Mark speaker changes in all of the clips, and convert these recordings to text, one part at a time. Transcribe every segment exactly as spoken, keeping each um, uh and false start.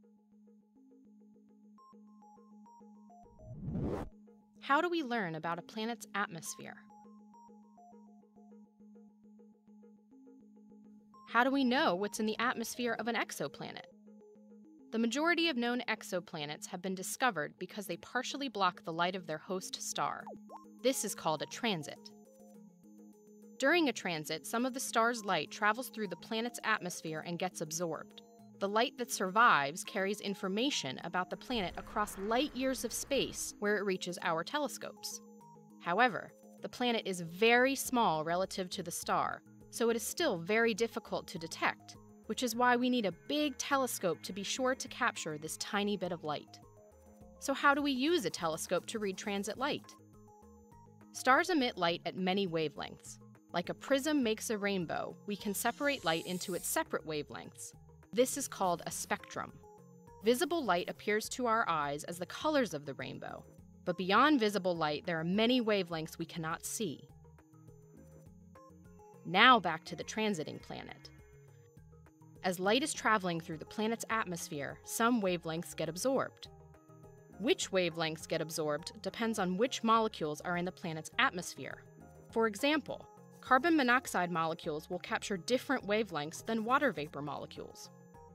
Speaker 1: How do we learn about a planet's atmosphere? How do we know what's in the atmosphere of an exoplanet? The majority of known exoplanets have been discovered because they partially block the light of their host star. This is called a transit. During a transit, some of the star's light travels through the planet's atmosphere and gets absorbed. The light that survives carries information about the planet across light years of space where it reaches our telescopes. However, the planet is very small relative to the star, so it is still very difficult to detect, which is why we need a big telescope to be sure to capture this tiny bit of light. So how do we use a telescope to read transit light? Stars emit light at many wavelengths. Like a prism makes a rainbow, we can separate light into its separate wavelengths. This is called a spectrum. Visible light appears to our eyes as the colors of the rainbow, but beyond visible light there are many wavelengths we cannot see. Now back to the transiting planet. As light is traveling through the planet's atmosphere, some wavelengths get absorbed. Which wavelengths get absorbed depends on which molecules are in the planet's atmosphere. For example, carbon monoxide molecules will capture different wavelengths than water vapor molecules.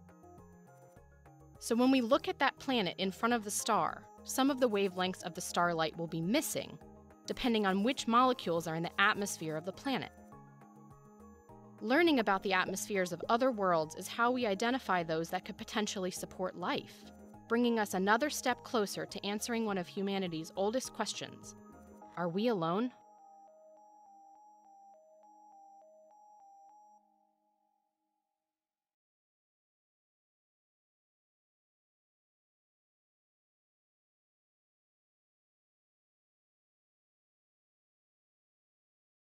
Speaker 1: So when we look at that planet in front of the star, some of the wavelengths of the starlight will be missing, depending on which molecules are in the atmosphere of the planet. Learning about the atmospheres of other worlds is how we identify those that could potentially support life, bringing us another step closer to answering one of humanity's oldest questions: are we alone?